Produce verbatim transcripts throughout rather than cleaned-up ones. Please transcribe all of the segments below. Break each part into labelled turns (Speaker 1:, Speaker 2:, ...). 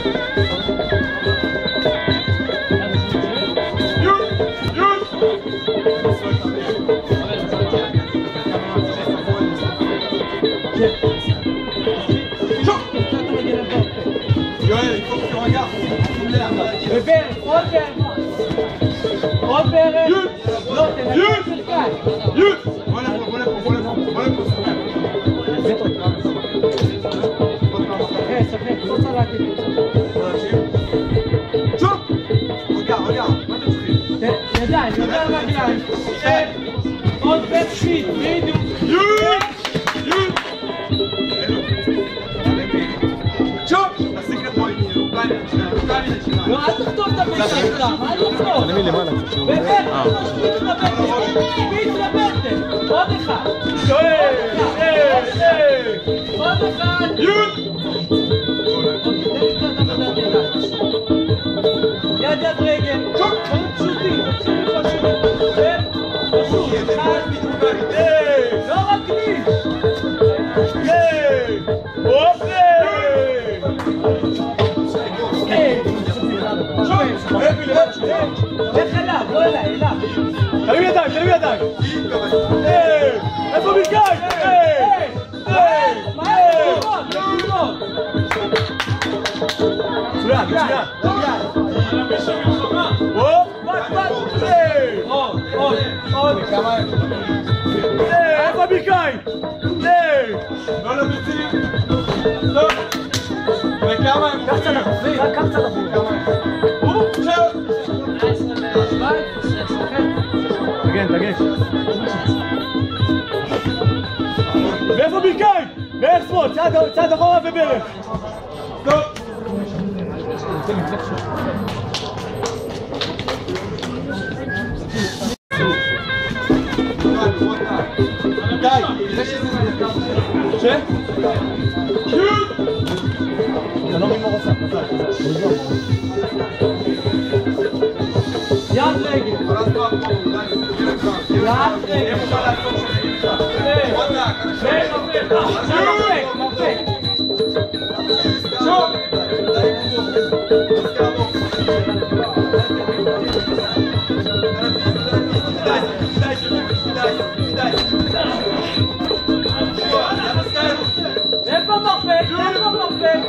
Speaker 1: עוד בערך. לא, תנגד של כאן.
Speaker 2: יוט! בוא לפה, בוא לפה, בוא לפה, בוא לפה, ספק.
Speaker 1: ספק, ספק, לא צריך להגיד.
Speaker 2: בוא להקשיב. שוב! רגע, רגע, מה אתם צריכים?
Speaker 1: ידיים, ידיים רגליים. עוד בית שפיט, בדיוק.
Speaker 2: יוט! יוט! שוב! תסיק לפה איתי, אוקראינה נשמע, אוקראינה נשמע.
Speaker 1: לא, אל תכתוב את הבית שלך, מה לכתוב?
Speaker 3: אני מלמעלה.
Speaker 1: באמת, אל תשפיט את הבטן. שפיט לבטן. עוד אחד. עוד אחד.
Speaker 2: יוט!
Speaker 1: יד יד רגל. דברים פשוטים, פשוטים פשוטים. פשוט, אחד. לא רק לי. לך אליו, לא אליי, אליו.
Speaker 3: תרים ידיים, תרים ידיים. איפה ברכיים?
Speaker 1: מה אין ללמוד? ללמוד.
Speaker 3: מצוין, מצוין.
Speaker 1: וואט, וואט. עוד, עוד, עוד.
Speaker 3: איפה הברכיים?
Speaker 2: לא לביצים. טוב. וכמה הם
Speaker 1: קח קצת לחופים, קח קצת לחופים.
Speaker 2: הוא? שעות.
Speaker 3: תגן, תגן. ואיפה ברכיים? בערך שמאל, צעד אחורה וברך.
Speaker 2: טוב. די, תראה שזה נדקה. ש? יוט!
Speaker 3: אתה לא ממור עושה.
Speaker 1: יד רגל. יד רגל.
Speaker 2: אפשר לעשות שזה נדקה. וואטה,
Speaker 1: מרפק, מרפק.
Speaker 2: שוב!
Speaker 1: איפה מרפק? איפה מרפק?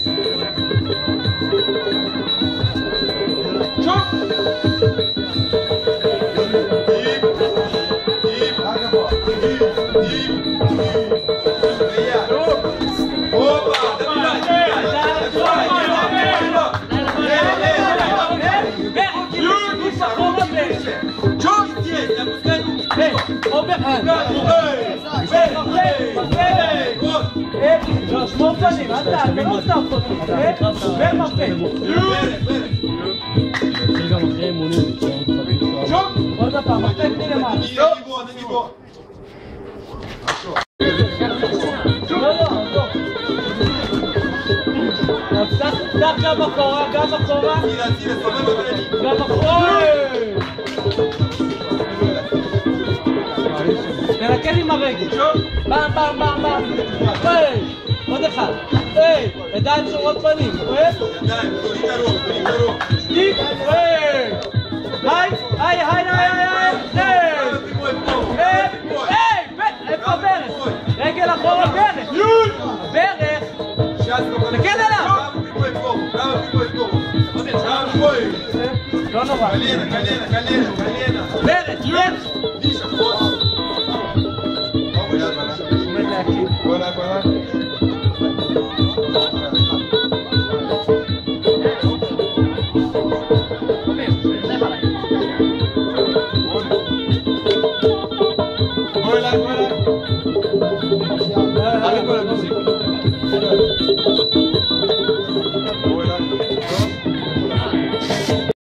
Speaker 2: שוב!
Speaker 1: שמור פנים, אל תעל, לא סתם פותחים, ומרפק.
Speaker 3: זה גם אחרי אמונים.
Speaker 2: שוב!
Speaker 1: עוד הפעם, מרפק מלמעלה.
Speaker 2: לא! גיבור,
Speaker 1: לא, לא, לא. תפתח גם אחורה, גם אחורה. גם אחורה. תרקד עם הרגל. פעם, פעם, פעם, פעם. היי, עוד אחד. היי, ידיים שורות פנים.
Speaker 2: ידיים, תוריד את הרוח, תוריד את הרוח.
Speaker 1: שטיק, היי. היי, היי, היי, היי, היי. היי, היי, איפה ברך? רגל אחורה ברך. ברך. תקל עליו.
Speaker 2: לא נורא.
Speaker 1: קלינה, קלינה, קלינה.